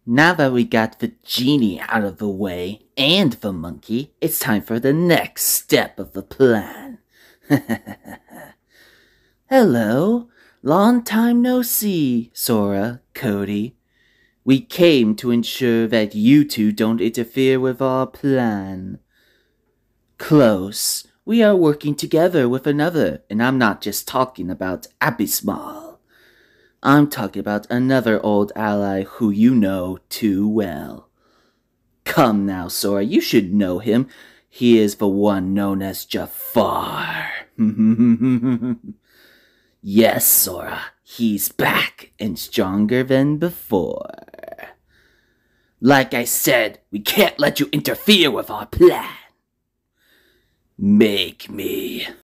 Now that we got the genie out of the way and the monkey, it's time for the next step of the plan. Hello, long time no see, Sora, Cody. We came to ensure that you two don't interfere with our plan. Close. We are working together with another, and I'm not just talking about Abysmal. I'm talking about another old ally who you know too well. Come now, Sora, you should know him. He is the one known as Jafar. Yes, Sora, he's back and stronger than before. Like I said, we can't let you interfere with our plan. Make me.